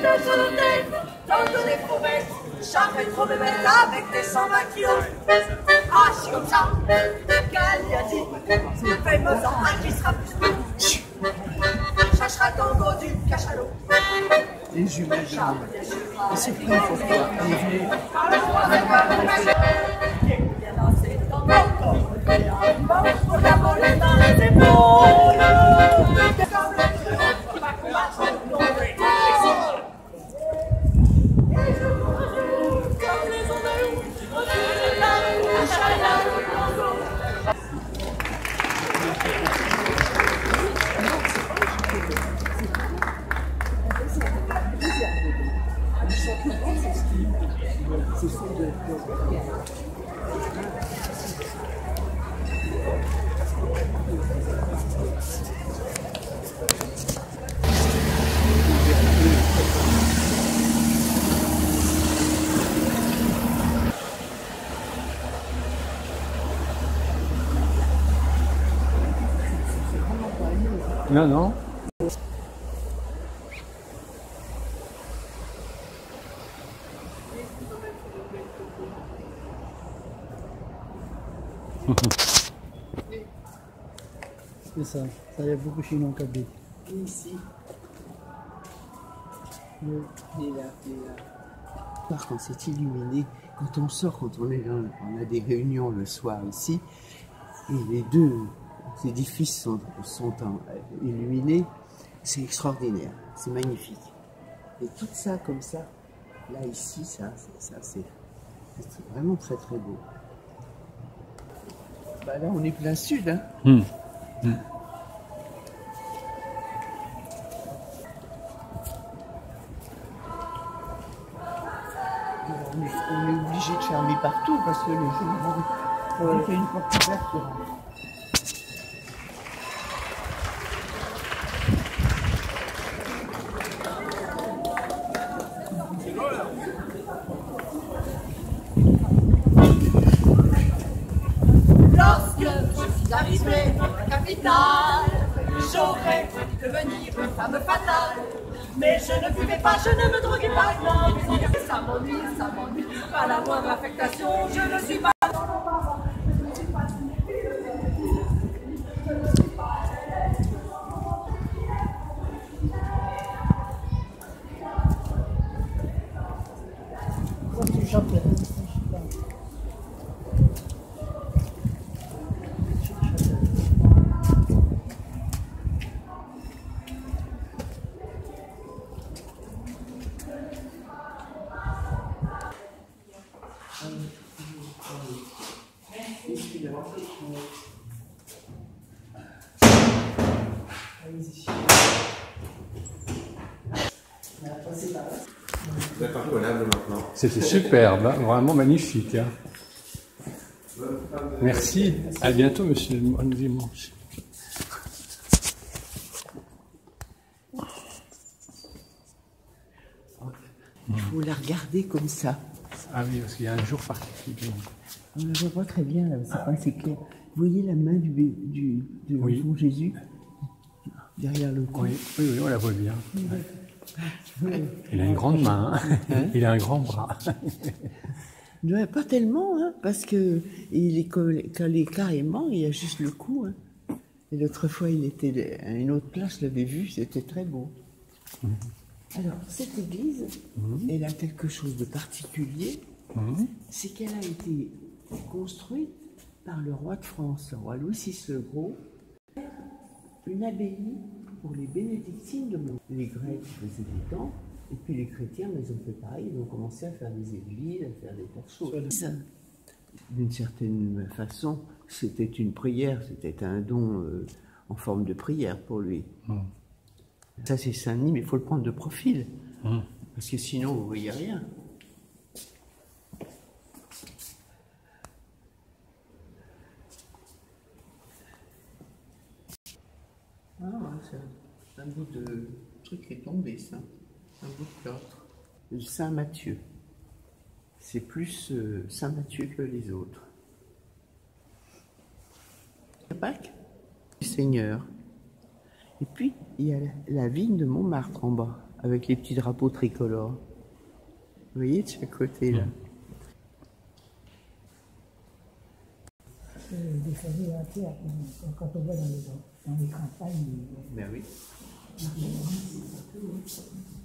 Dans des prouvettes, jamais trop bébête avec des 120 kilos. Ah, je suis comme ça. Cagliati, fais-moi un qui sera plus beau. Cherchera ton dos du cachalot. Les jumelles. Et c'est plus pourquoi elle est venue. Viens danser dans mon corps, fais un bord pour la voler dans les épaules. Comme le truand qui va combattre nos réactions. Et je cours comme les ondes, la chaleur au Congo. C'est ça de... Non, non. C'est ça. Ça y a beaucoup chez nous en Kabylie. Ici. Il est là, il est là. Par contre, c'est illuminé. Quand on sort, quand on est là, on a des réunions le soir ici, et les deux édifices sont illuminés. C'est extraordinaire, c'est magnifique. Et tout ça comme ça, là ici, c'est vraiment très très beau. Bah là, on est plein sud, hein. On est obligé de fermer partout parce que les gens vont. Il y a une porte ouverte. Lorsque je suis arrivée dans la capitale, j'aurais pu devenir une femme fatale. Mais je ne buvais pas, je ne me droguais pas, non. Ça m'ennuie, pas la moindre affectation, je ne suis pas. C'est incollable maintenant. C'était superbe, hein, vraiment magnifique. Hein. Merci. À bientôt, monsieur le dimanche. Il faut la regarder comme ça. Ah oui, parce qu'il y a un jour particulier. On ne la voit pas très bien, là, c'est pas assez clair. Vous voyez la main de l'enfant Jésus derrière le cou? Oui, on la voit bien. Il a une grande main, hein. Il a un grand bras. Ouais, pas tellement, hein, parce que il est collé carrément, il y a juste le cou. Hein. Et l'autre fois, il était à une autre place, je l'avais vu, c'était très beau. Alors, cette église, elle a quelque chose de particulier, c'est qu'elle a été construite par le roi de France, le roi Louis VI le Gros, une abbaye pour les bénédictines de Mont. Les Grecs faisaient des temples, et puis les chrétiens, ils ont fait pareil, ils ont commencé à faire des églises, à faire des tas de choses. D'une certaine façon, c'était une prière, c'était un don en forme de prière pour lui. Ça, c'est Saint-Denis, mais il faut le prendre de profil, parce que sinon, vous ne voyez rien. Ah, c'est un bout de truc qui est tombé, ça. Un bout de plâtre. Saint Matthieu. C'est plus Saint Matthieu que les autres. Pâques, le Seigneur. Et puis, il y a la vigne de Montmartre en bas, avec les petits drapeaux tricolores. Vous voyez de chaque côté là. Des familles entières, quand on va dans les campagnes, Ben oui.